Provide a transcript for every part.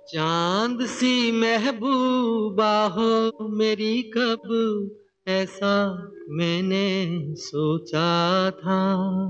चांद सी महबूबा हो मेरी, कब ऐसा मैंने सोचा था।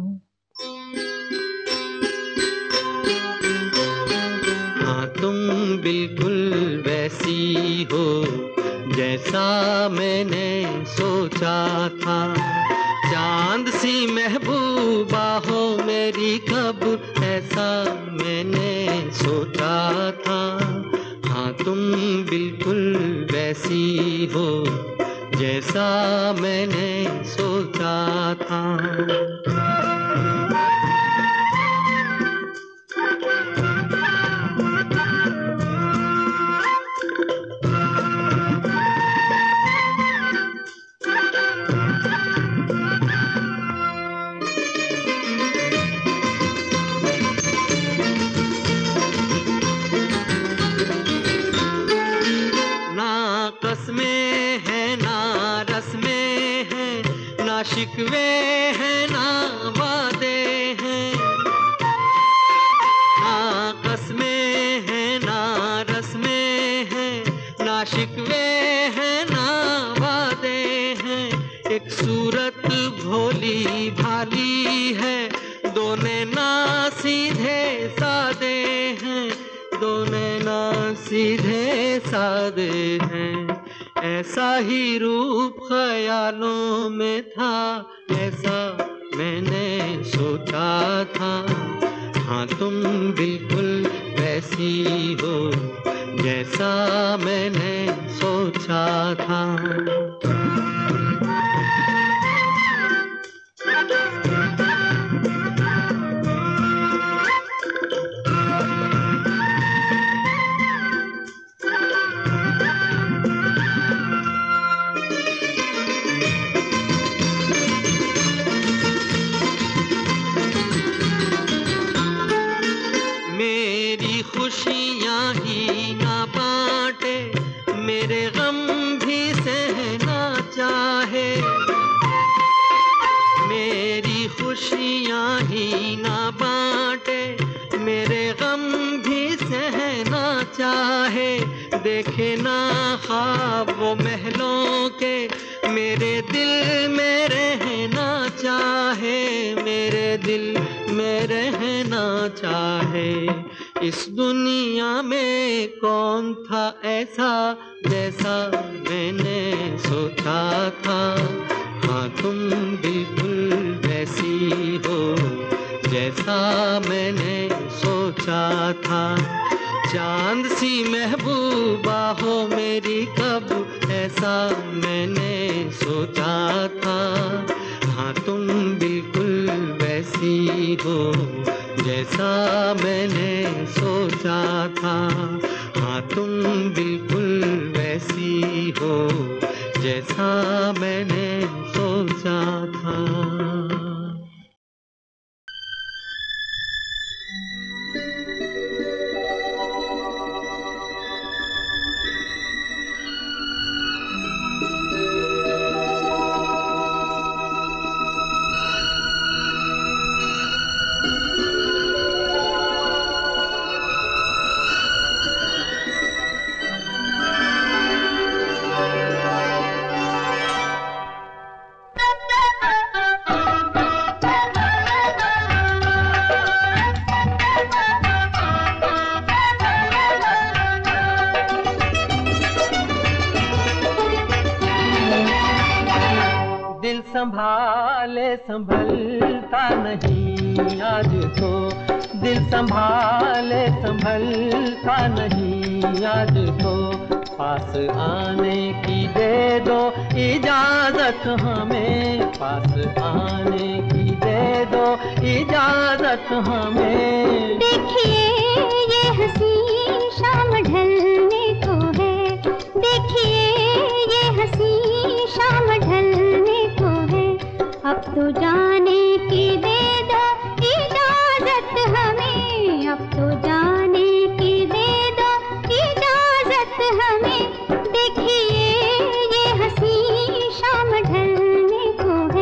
हाँ तुम बिल्कुल वैसी हो जैसा मैंने सोचा था। चांद सी महबूबा हो मेरी, कब ऐसा मैंने सोचा था। हाँ तुम बिल्कुल वैसी हो जैसा मैंने सोचा था। शिकवे हैं ना वादे हैं, ना कस्में हैं ना रस्में हैं, ना शिकवे हैं ना वादे हैं। एक सूरत भोली भाली है, दो नैना सीधे सादे हैं, दो नैना सीधे सादे हैं। ऐसा ही रूप ख्यालों में था, ऐसा मैंने सोचा था। हाँ तुम बिल्कुल वैसी हो जैसा मैंने सोचा था। खुशियाँ ही ना बांटे, मेरे गम भी सहना चाहे। मेरी खुशियाँ ही ना बांटे, मेरे गम भी सहना चाहे। देखे ना ख्वाब वो महलों के, मेरे दिल में रहना चाहे, मेरे दिल में रहना चाहे। इस दुनिया में कौन था ऐसा जैसा मैंने सोचा था। हाँ तुम बिल्कुल वैसी हो जैसा मैंने सोचा था। चांद सी महबूबा हो मेरी, कब ऐसा मैंने सोचा था। हाँ तुम बिल्कुल वैसी हो जैसा मैंने सोचा था। हाँ तुम बिल्कुल वैसी हो जैसा मैंने सोचा था। संभाले संभलता नहीं आज तो, दिल संभाले संभलता नहीं आज तो। पास आने की दे दो इजाजत हमें, पास आने की दे दो इजाजत हमें। देखिए ये हंसी शाम ढलने को है, देखिए ये हंसी शाम ढलने को है। अब तो जाने की दे दो इजाजत हमें, अब तो जाने की दे दो इजाजत हमें। देखिए ये हंसी शाम ढलने को है।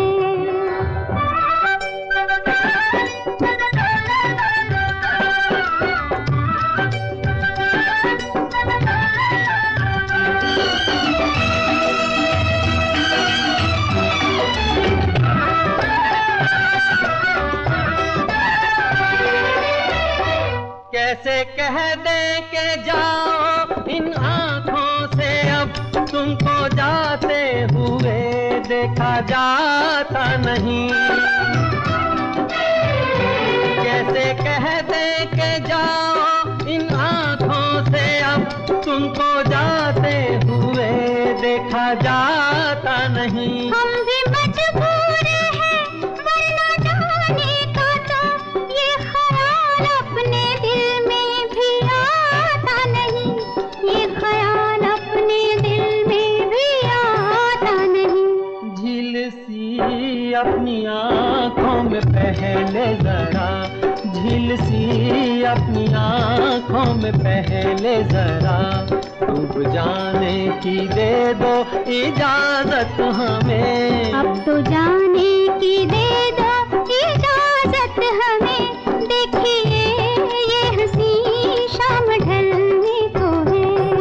कह दे के जाओ इन आँखों से अब तुमको जाते हुए देखा जाता नहीं। कैसे कह दे के जाओ इन आँखों से अब तुमको जाते हुए देखा जाता नहीं। हम भी मजबूर हैं वरना जाने का तो ये ख्याल अपने दिल में भी आता नहीं, ये ख्याल अपने दिल में भी आता नहीं। झील सी अपनी आँखों में पहले जरा, झील सी अपनी आँखों में पहले जरा डूब जाने की दे दो इजाजत हमें। अब तो जाने की दे दो इजाजत हमें। देखिए ये हंसी शाम ढलने को है।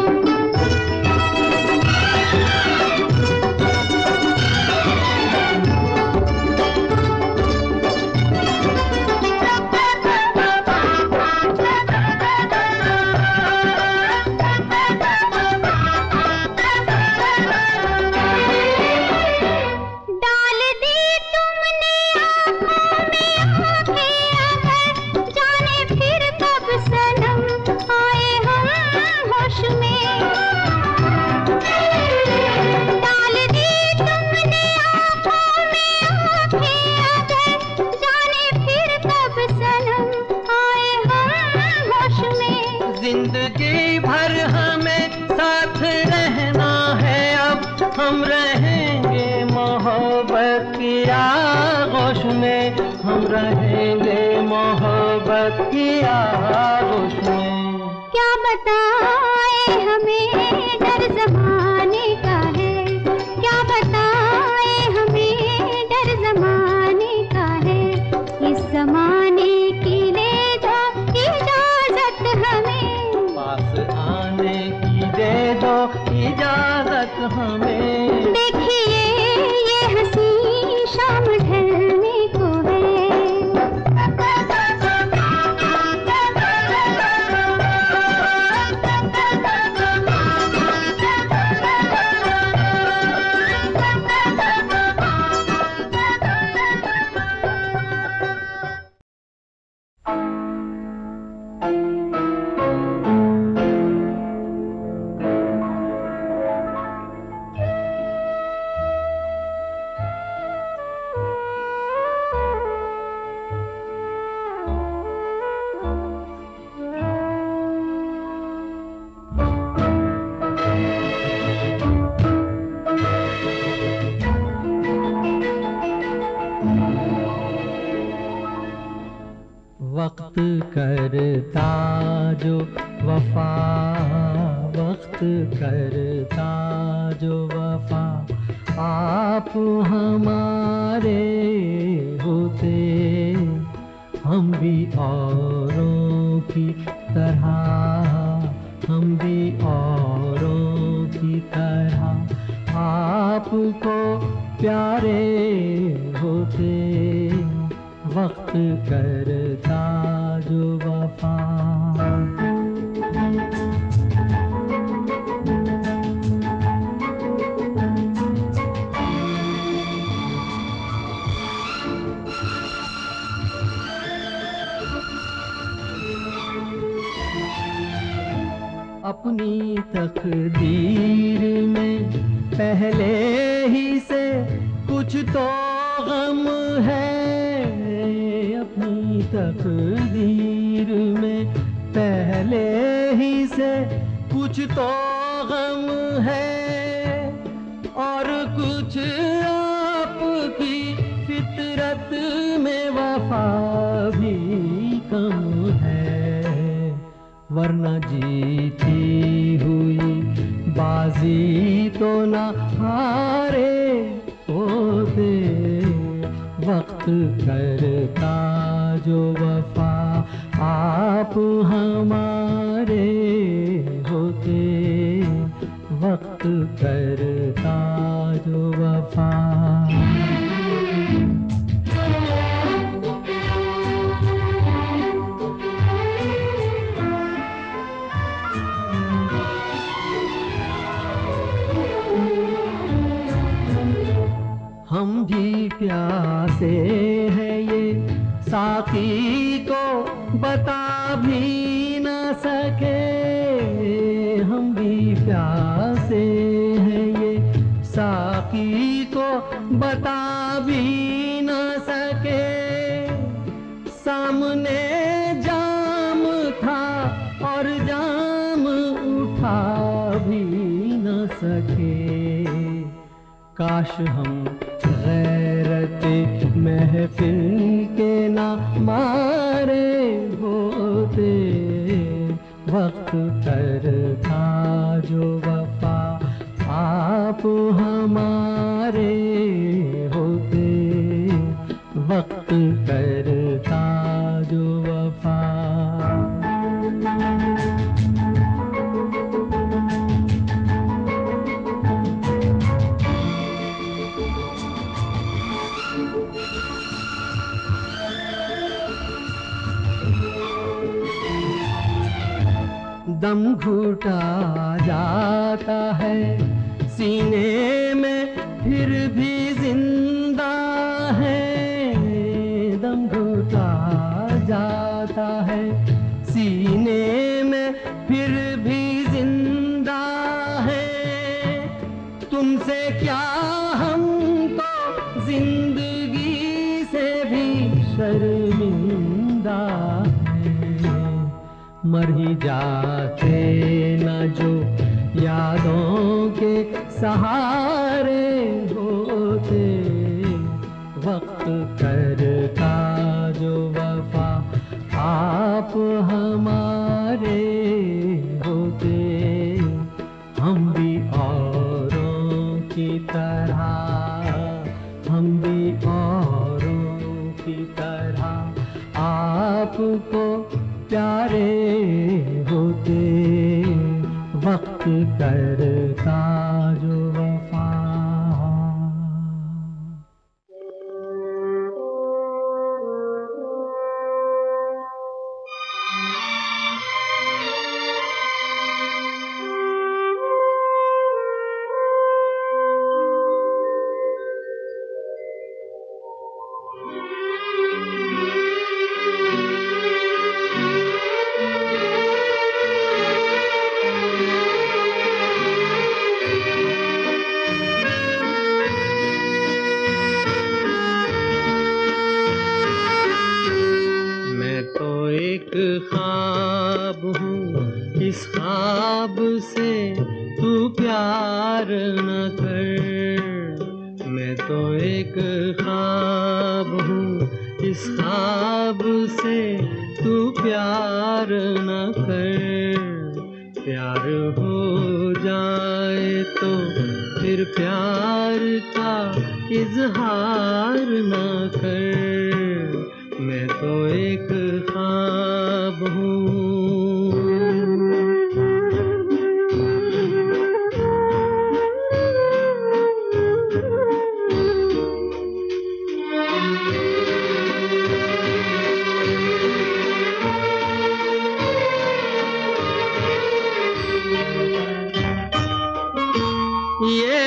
जिंदगी भर हमें साथ रहना है अब, हम रहेंगे मोहब्बत की आगोश में, हम रहेंगे मोहब्बत की आगोश में। क्या बताए हमें डर ज़माने का है, क्या बताए हमें डर ज़माने का है। इस ज़माने की दे दो इजाज़त हमें, पास आने की दे दो इजाजत हमें। देखिए ये हंसी शाम ढलने को है। वक्त करता जो वफा, वक्त करता जो वफा, आप हमारे होते हम भी औरों की तरह, हम भी औरों की तरह आपको प्यारे होते। वक्त करता जो वफा। अपनी तकदीर में पहले ही से कुछ तो गम है, अपनी तकदीर में पहले ही से कुछ तो गम है, और कुछ आपकी फितरत में वफा भी कम है, वरना जीती हुई बाजी तो न हारे होते। वक्त करता जो वफा, आप हमारे होते। वक्त करता जो वफा। प्यासे हैं ये, साकी को बता भी न सके। हम भी प्यासे हैं ये, साकी को बता भी न सके। सामने जाम था और जाम उठा भी न सके। काश हम गैरत महफिल के ना मारे होते। वक्त पर था जो वफा आप हमारे होते। वक्त पर था जो वफा। दम घुटा जाता है सीने में फिर भी जिंदा है। दम घुटा जाता है सीने में फिर भी जिंदा है। तुमसे क्या हमको जिंदगी से भी शर्मिंदा है। मर ही जाते न जो यादों के सहारे होते। वक्त करता जो वफा आप हमारे होते। हम भी औरों की तरह, हम भी औरों की तरह आपको प्यारे होते। वक्त करता जो वफा। ख्वाब हूँ, इस ख्वाब से तू प्यार न कर। मैं तो एक ख्वाब हूँ, इस ख्वाब से तू प्यार न कर। प्यार हो जाए तो फिर प्यार का इजहार न कर। मैं तो एक ख्वाब हूँ। ये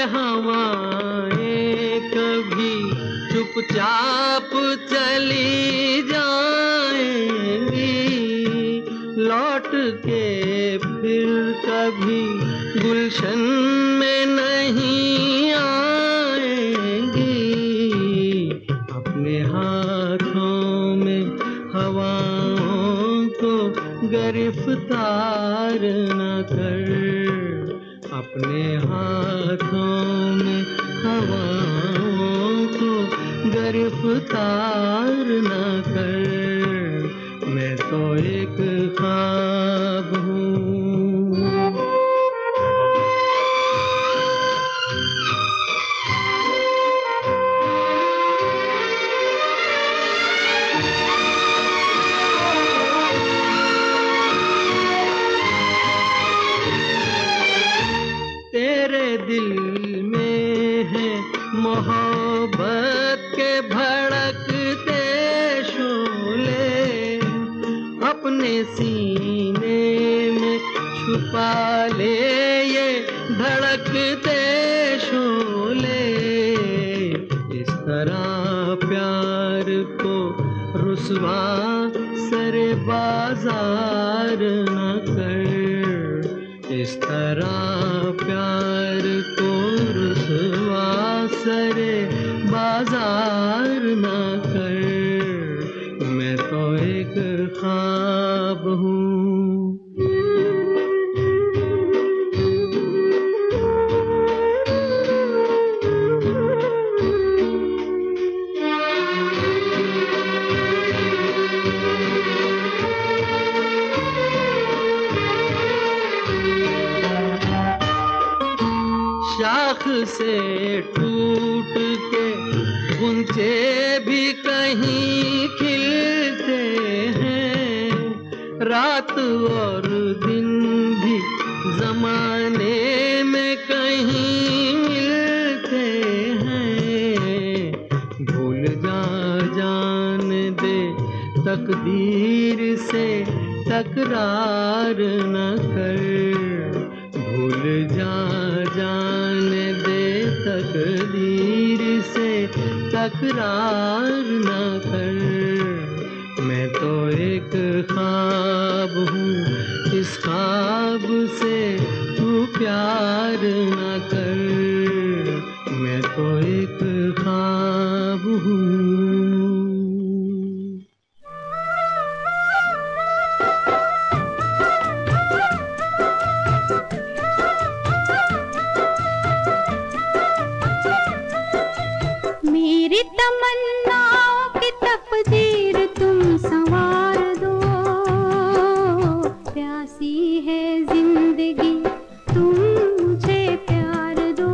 हवाएं कभी चुपचाप चली जाएंगी, लौट के फिर कभी गुलशन में नहीं आएंगी। अपने हाथों में हवाओं को गिरफ्तार न कर। अपने हाथों में हवाओं को गिरफ्तार न कर। मैं तो एक ख्वाब हूँ। तेरे दिल में है मोहब्बत के भड़कते शोले, अपने सीने में छुपा ले ये धड़कते शोले। इस तरह प्यार रुसवा सरे बाजार न कर, इस तरह प्यार को रुसवा सरे बाजार न कर। मैं तो एक ख्वाब हूँ। शाख से टूट के गुंचे भी कहीं खिलते हैं, रात और दिन भी जमाने में कहीं मिलते हैं। भूल जा जान दे तकदीर से तकरार न कर, भूल जा जान दे तकदीर से तकरार न कर। मैं तो एक ख्वाब हूँ, इस ख्वाब से तू प्यार न कर। मैं तो एक ख्वाब हूँ। मेरी तमन्नाओं की तकदीर तुम संवार दो, प्यासी है जिंदगी तुम मुझे प्यार दो,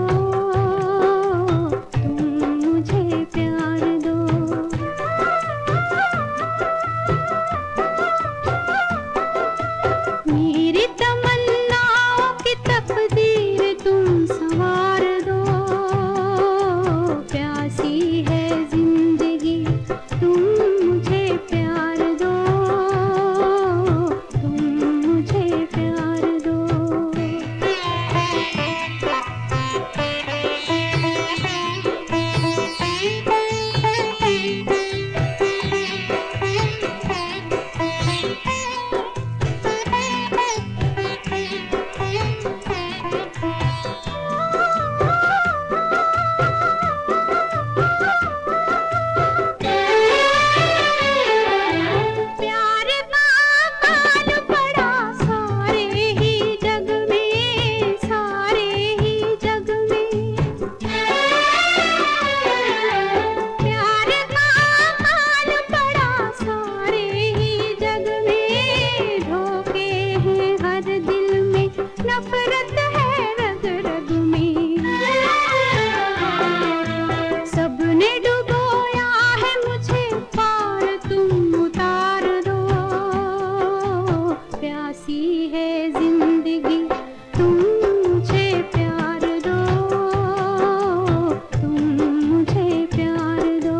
तुम मुझे प्यार दो। मेरी तमन्नाओं की तकदीर तुम संवार दो, प्यासी है जिंदगी तुम मुझे प्यार दो, तुम मुझे प्यार दो। प्यार का काल पड़ा सारे ही जग में, सारे ही जग में। प्यार का काल पड़ा सारे ही जग में, धोखे हैं हर दिल में, नफरत है रग रग में। सबने डुबोया है मुझे पार तुम उतार दो, प्यासी है जिंदगी तुम मुझे प्यार दो, तुम मुझे प्यार दो।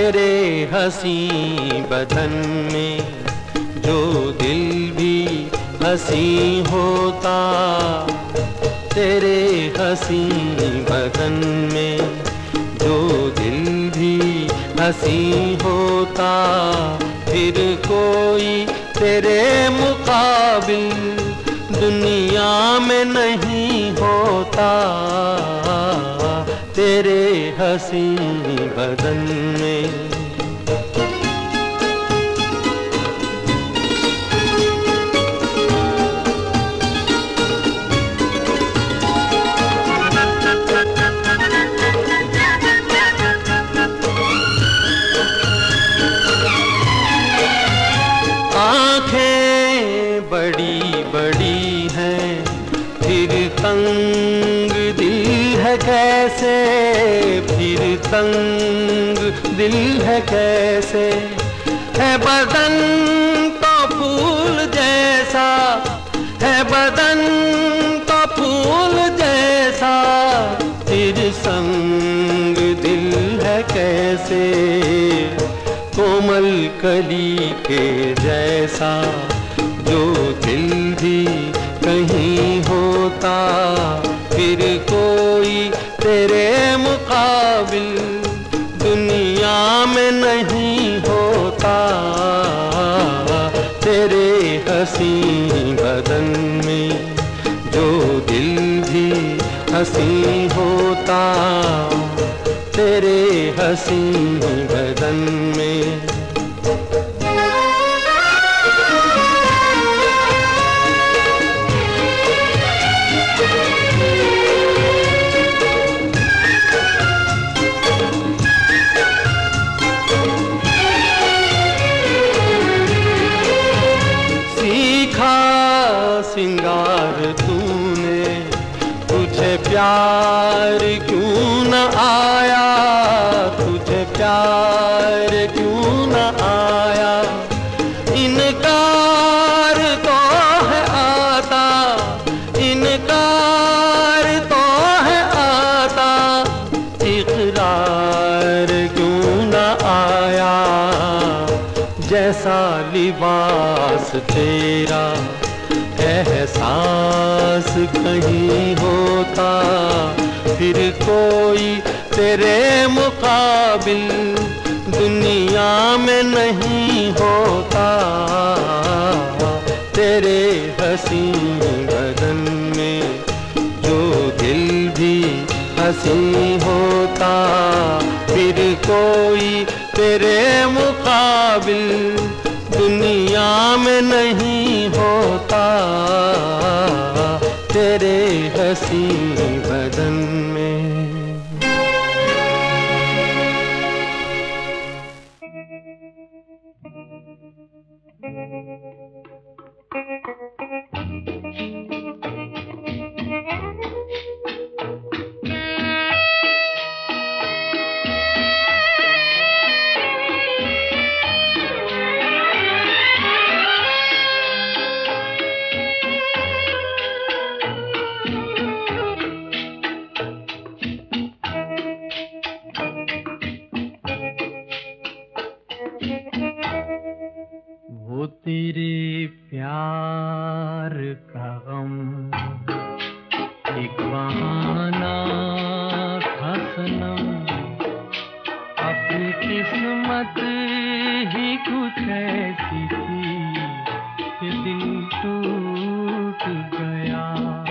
तेरे हंसी बदन में जो दिल भी हंसी होता, तेरे हंसी बदन में जो दिल भी हंसी होता, फिर कोई तेरे मुकाबिल दुनिया में नहीं होता, तेरे हंसी बदन में। आँखें बड़ी बड़ी हैं, फिर तंग दिल है कैसे, फिर तंग दिल है कैसे, है बदन तो फूल जैसा, है बदन तो फूल जैसा, फिर संग दिल है कैसे, कोमल कली के जैसा जो दिल भी कहीं होता, फिर कोई तेरे मुकाबिल दुनिया में नहीं होता, तेरे हंसी बदन में जो दिल भी हंसी होता, तेरे हंसी बदन में। सीखा सिंगार तूने, तुझे प्यार क्यों न आया, तुझे प्यार क्यों न आया, इनकार तो है आता, इनकार तो है आता, इकरार क्यों न आया, जैसा लिबास तेरा एहसास कहीं होता, फिर कोई तेरे मुकाबिल दुनिया में नहीं होता, तेरे हंसी बदन में जो दिल भी हंसी होता, फिर कोई तेरे मुकाबिल दुनिया में नहीं होता, तेरे हंसी बदन में। वो तेरे प्यार का गम एक बहाना था सनम, अपनी किस्मत ही कुछ ऐसी थी कि दिल टूट गया।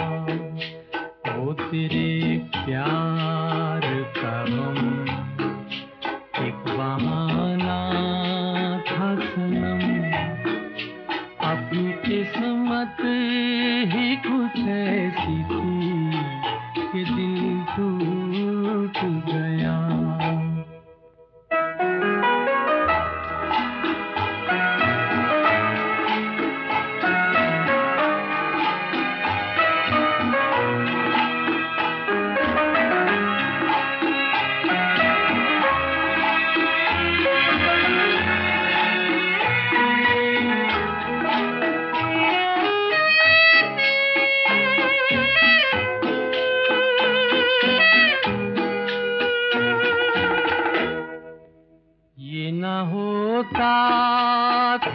वो तेरे प्यार का गम एक बहाना था सनम, अपनी किस्मत ही कुछ ऐसी थी कि दिल टूट गया।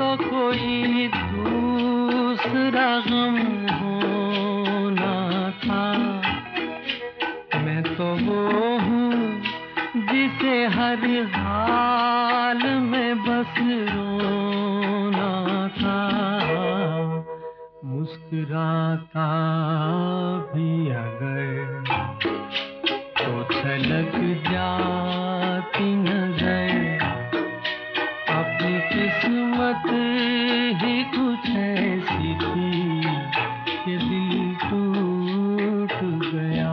तो कोई दूसरा गम होना था। मैं तो वो हूँ जिसे हर हाल में बस रोना था। मुस्कुराता भी अगर तो छलक जाती नजर। अपनी किस्मत ही कुछ ऐसी थी कि दिल टूट गया।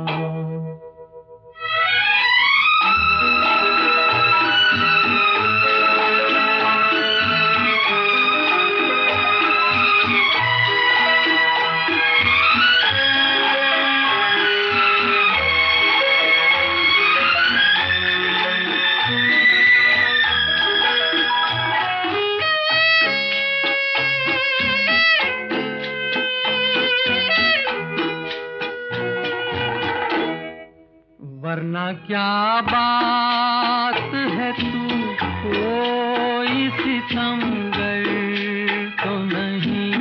वरना क्या बात है तू कोई सितमगर तो नहीं।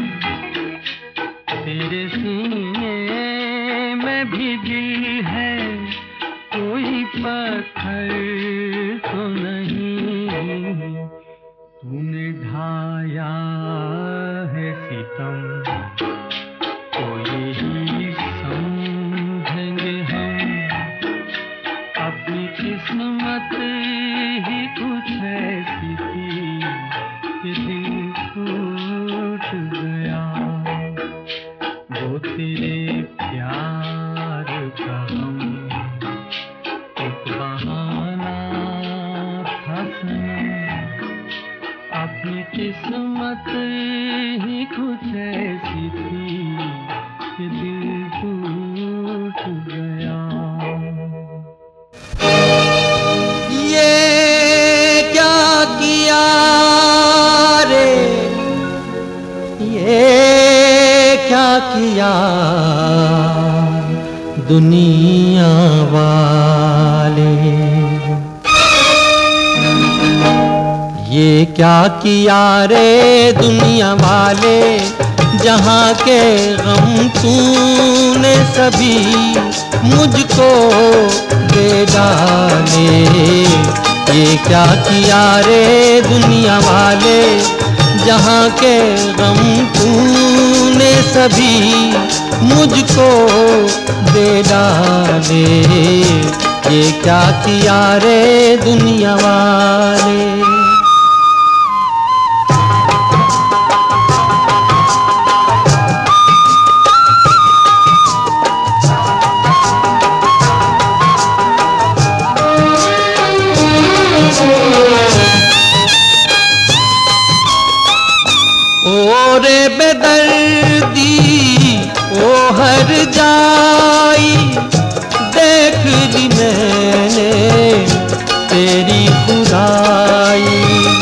तेरे सीने में भी दिल है कोई पत्थर तो नहीं। तूने ढाया है सितम तो यही समझेंगे हम। अपनी किस्मत ही कुछ ऐसी थी कि दिल टूट गया। वो तेरे प्यार का हम एक बहाना था सनम। अपनी किस्मत ही कुछ ऐसी थी कि दिल टूट गया। किया रे ये क्या किया दुनिया वाले। ये क्या किया रे दुनिया वाले। जहाँ के गम तूने सभी मुझको दे डाले। ये क्या किया रे दुनिया वाले। जहाँ के गम तूने सभी मुझको दे डाले। ये क्या किया रे दुनिया वाले। ओ रे बेदर्दी ओ हर जाई। देख ली मैंने तेरी खुदाई।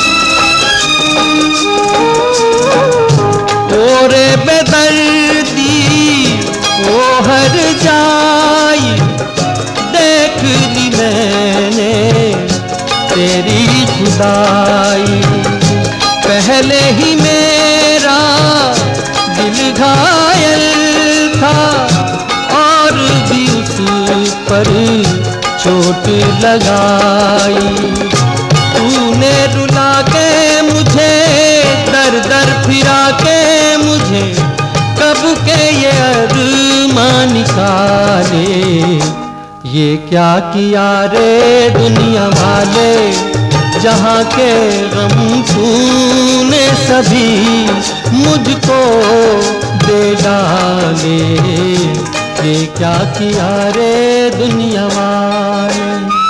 ओ रे बेदर्दी ओ हर जाई। देख ली मैंने तेरी खुदाई। पहले ही मेरा दिल घायल था और भी उस पर चोट लगाई। तूने रुला के मुझे दर दर फिरा के मुझे कब के ये अरमान निकाले। ये क्या किया रे दुनिया वाले। जहाँ के गम तूने सभी मुझको दे डाले। ये क्या किया रे दुनिया वाले।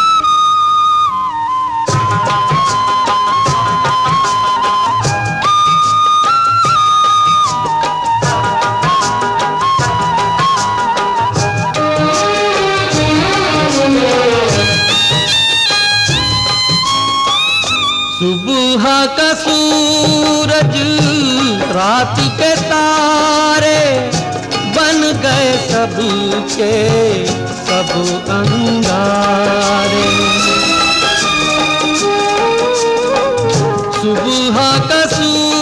सुबह का सूरज रात के तारे बन गए सबके सब अंगारे। सुबह का सूरज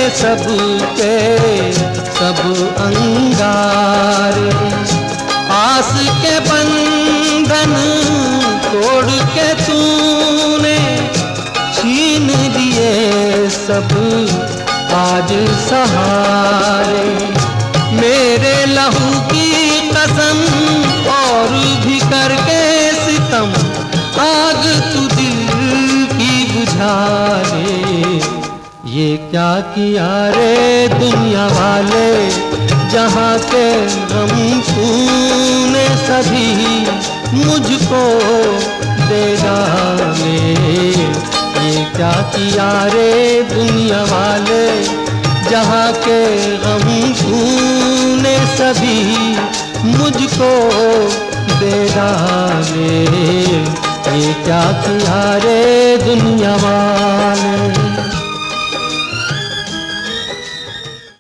सबके सब अंगारे। आस के बंधन तोड़ के तूने छीन लिए सब आज सहारे। मेरे लहू की कसम और भी करके सितम आग तू दिल की बुझा ले। ये क्या किया रे दुनिया वाले, जहाँ के गम तूने सभी मुझको दे डाले। ये क्या किया रे दुनिया वाले, जहाँ के गम तूने सभी मुझको दे डाले। ये क्या किया रे दुनिया वाले।